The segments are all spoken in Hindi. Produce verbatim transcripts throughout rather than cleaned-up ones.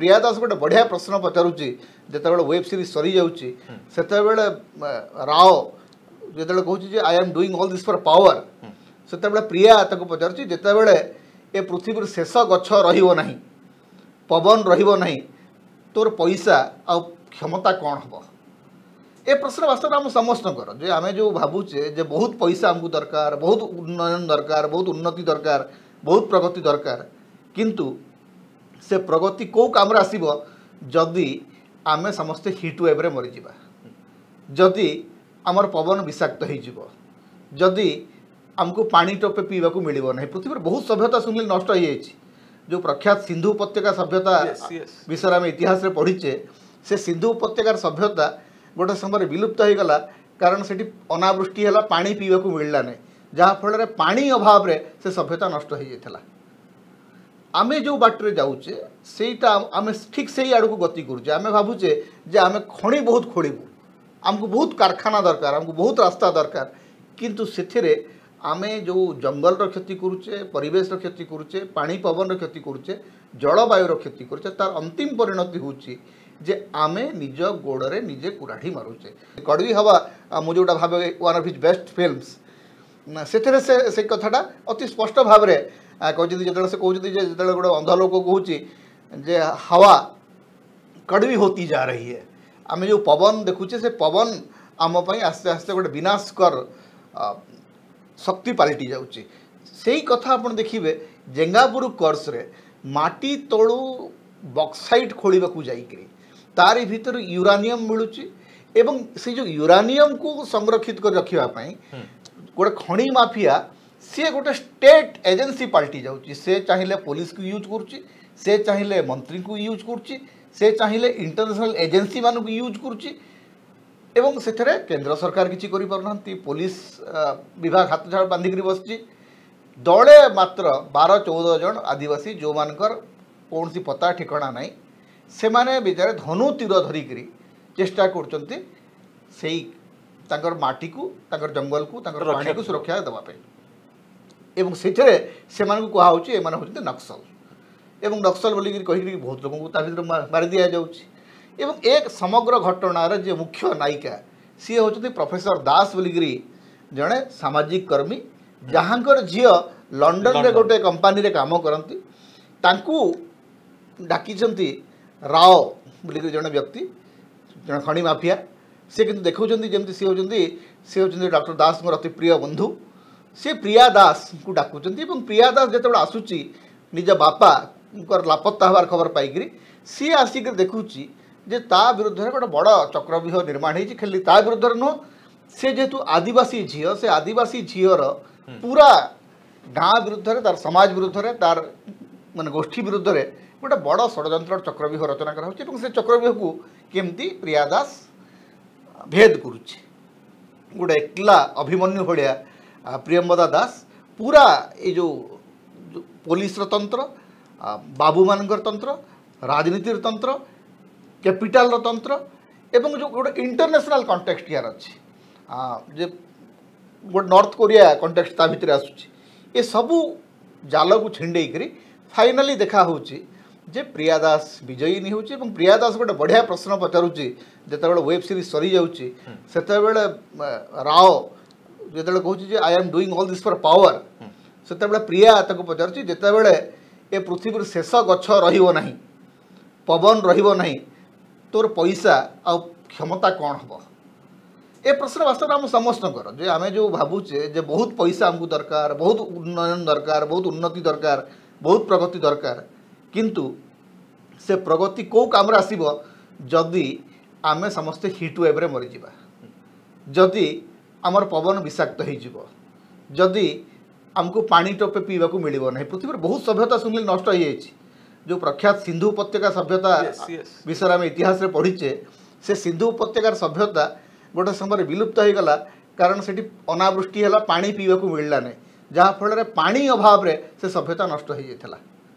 प्रिया दास गोटे बढ़िया प्रश्न पचारुची जितेबाला वेब सीरीज सरी जाऊँगी से राव जो कहूँ I am doing all this for power से प्रिया पचारुची जितेबाला ए पृथ्वी शेष गछ रहा पवन रहा तोर पैसा आ क्षमता कौन हम ए प्रश्न वास्तव आम समस्त जे आम जो भावुचे जे बहुत पैसा आमको दरकार बहुत उन्नयन दरकार बहुत उन्नति दरकार बहुत प्रगति दरकार किंतु से प्रगति कौ काम आसब जदि आम समस्ते हिट वेब रे मरीजा जदि आमर पवन विषाक्त हो जदि आमको पानी टोपे पीवा को मिल ना पृथ्वी बहुत सभ्यता सुनिल नष्ट हो जाए जो प्रख्यात सिंधु उपत्यका सभ्यता विषय आम इतिहास रे पढ़ीचे से सिंधु उपत्यकार सभ्यता गोटे समय विलुप्त हो गला कारण से अनावृष्टि है पानी पीवा को मिलला नहीं जहाँफल पानी अभाव रे से सभ्यता नष्ट हो जाता आमे जो बाटे जाऊे सेटा आमे ठीक से ही आड़ को गति करुचे आमे भावुचे जे आमे खणी बहुत खोलू आमको बहुत कारखाना दरकार आमको बहुत रास्ता दरकार किंतु सेथिरे आमे जो जंगल रो क्षति करुचे परिवेश रो क्षति करुचे पानी पवन रो क्षति करुचे जलवायु रो क्षति करुचे तार अंतिम परिणति होची जे आमे निज गोड़े निजे कुराढ़ी मारुचे कड़वी हवा मु जोटा भावे one of his best films से से कथाटा अति स्पष्ट भाव में कहते जो से कहते जो गोटे अंध लोक कहूँ जे हवा कड़वी होती जा रही है आम जो पवन देखुचे से पवन आम आस्ते आस्ते गोटे विनाशकर शक्ति पलटि जाऊँगी से ही कथा आप देखिए जेंगापुर कोर्स रे माटी तलू बक्साइट खोलिबा को जाइकरी तारी भीतर यूरानियम मिलूची एवं से जो यूरानियम को संरक्षित कर रखापी गोटे खणी माफिया सी गोटे स्टेट एजेंसी पलटि जाऊँगी से चाहिए पुलिस को यूज करुच्ची से चाहिए मंत्री को यूज करुच्ची से चाहिए इंटरनेशनल एजेंसी मानक यूज करुच्ची एवं से केंद्र सरकार किसी करि पुलिस विभाग हाथ झाड़ बांधिक बस दले मात्र बारह चौदह जन आदिवासी जो मानकर कौन सी पता ठिकाना नहीं से माने बेचारे धनु तीर धरिक चेष्टा कर माटी को तांकर जंगल को तांकर पानी को सुरक्षा देवाई एवं से कहुच्छे एम हूँ नक्सल एवं नक्सल बोलिक कही बहुत लोगों को मारी दि जाऊँगी एवं एक समग्र घटनार जे मुख्य नायिका सी हूँ प्रोफेसर दास बोलिकी जड़े सामाजिक कर्मी जहाँकर झी लंडन रे गोटे कंपानी रे काम करती डाकी राव बोलिक जड़े व्यक्ति जड़े खणी माफिया से कि देखुं जमी सी होती सी होती डॉक्टर दास अति प्रिय बंधु सी प्रिया दास को डाकुंट प्रिया दास जो आसूची निज बापा लापत्ता हबार खबर पाई सी आसिक देखुची जे ता विरुद्ध में गोटे बड़ चक्रव्यूह निर्माण हो खाली ता विरुद्ध नुह से जेहेतु आदिवासी झील से आदिवासी झीर पूरा गाँ विरुद्ध तार समाज विरुद्ध तार माने गोष्ठी विरुद्ध में गोटे बड़ षड्यंत्र चक्रव्यूह रचना कराऊँ से चक्रव्यूह को केमती प्रिया दास भेद करुच्छे गोटे एकला अभिमन्यु भाया प्रियंवदा दास पूरा ये जो, जो पुलिस तंत्र बाबू मानकर तंत्र राजनीतिर तंत्र कैपिटाल तंत्र एवं जो गोटे इंटरनेशनल कॉन्टेक्स्ट यार अच्छी जे गोटे नॉर्थ कोरिया कॉन्टेक्स्ट ता भितर आसूची ये सबू जाल को छिंडे फाइनाली देखा होची जे प्रिया दास विजयी नहीं होची एवं प्रिया दास गोटे बढ़िया प्रश्न पचारुची जितेबाला वेब सीरीज सरी जाऊँगी से राव जो कहूँ I am doing all this for power से प्रिया पचारुची जितेबाला ए पृथ्वी शेष गछ रहा पवन रहा तोर पैसा आ क्षमता कौन हम ए प्रश्न वास्तव आम समस्त जे आम जो भावुचे जे बहुत पैसा आमको दरकार बहुत उन्नयन दरकार बहुत उन्नति दरकार बहुत प्रगति दरकार किंतु से प्रगति कौ काम आसब जदि आम समस्ते हिट वेब रे मरीजा जदि आमर पवन विषाक्त हो जदि आमको पानी टोपे पीवा को मिल ना पृथ्वी बहुत सभ्यता सुनिल नष्ट हो जाए जो प्रख्यात सिंधु उपत्यका सभ्यता विषय आम इतिहास रे पढ़ीचे से सिंधु उपत्यकार सभ्यता गोटे समय विलुप्त हो गला कारण से अनावृष्टि है पानी पीवा को मिलला नहीं जहाँफल पानी अभाव रे से सभ्यता नष्ट हो जाता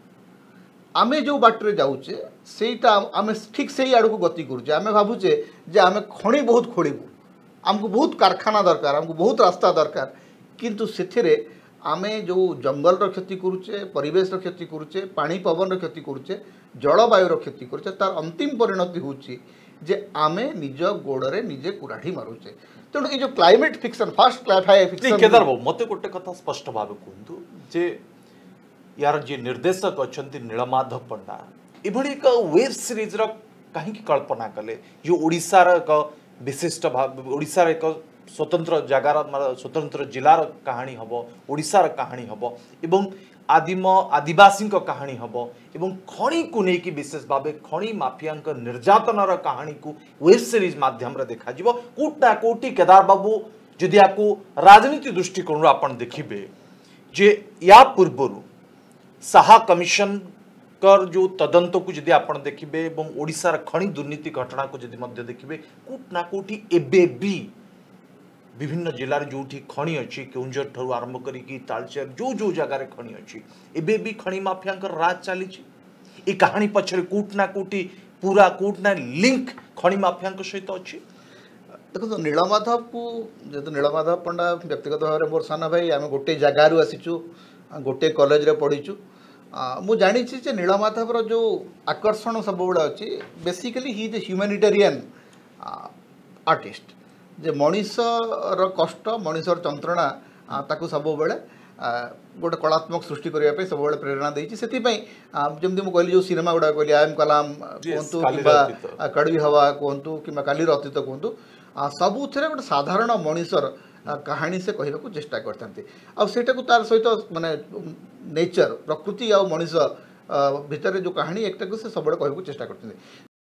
आमे जो बाटे जाऊे सेटा आम ठीक से ही आड़ को गति करुचे आम भावुचे जे आम खणी बहुत खोलू आमको बहुत कारखाना दरकार आमको बहुत रास्ता दरकार किंतु से आमे जो जंगल रो क्षति करुचे परिवेश रो क्षति करुचे पानी पवन रो क्षति करुचे जलवायु रो क्षति करुचे तार अंतिम परिणति होची जे आमे निज गोड़े निजे कुराढ़ी मारुचे तेणु ये जो climate fiction fast clifi fiction Kedar Babu मते गोटे कथा स्पष्ट भाव कहतु जे यार जे निर्देशक अच्छा नीलमाधव पंडा एभली एक वेब सीरीज रो कहीं कल्पना कले जो ओडिशार एक विशिष्ट भाव ओडिशार एक स्वतंत्र जगार स्वतंत्र जिलार कहानी हम ओडिशार कहानी हम एवं आदिम आदिवासी कहानी हम एवं खणी को लेकिन विशेष भाव खणी माफिया निर्यातनार कहानी को वेब सीरीज माध्यम देखा कोटा कोटी केदार बाबू जदि आपको राजनीति दृष्टिकोण आपन देखिए जे या पूर्वर साहा कमिशन कर जो तदंत को जदि आपन देखिए एवं ओडिशार खणी दुर्नीति घटना को जदि मध्य देखिए कोटना कोटी एबे भी विभिन्न जिलार जो खणी अच्छी केउंझर ठू आरंभ करी तालचेर जो जो जगार खणी अच्छी एबे भी खणी माफिया राज चली ए कहानी पछरे कोटना कोटी पूरा कोटना लिंक खणी माफिया सहित अच्छी देखो नीलमाधव को जेहेतु नीलमाधव पंडा व्यक्तिगत भाव में मोर सान भाई आम गोटे जगार आसीचु गोटे कॉलेज रे पढ़ीचु मु जानी नीलमाधव जो आकर्षण सब अच्छी बेसिकली ही इज ए ह्यूमैनिटेरियन आर्टिस्ट जे मनीषर कष्ट मनीषर चंत्रणा ताकू सब बेले गोटे कलात्मक सृष्टि करने सब प्रेरणा देती से जमी मुझे कहली जो सिनेमा गुड़ा कहली आई एम कलाम कहतु कि कड़वी हवा कहतु कि कालीर अतीत कहतु सबुथ गोटे साधारण मनीषर कहानी से कहवाक चेष्टा करता तार सहित माने नेचर प्रकृति आ मनीष भितर जो कहानी एक से सब कहवाक चेष्टा करते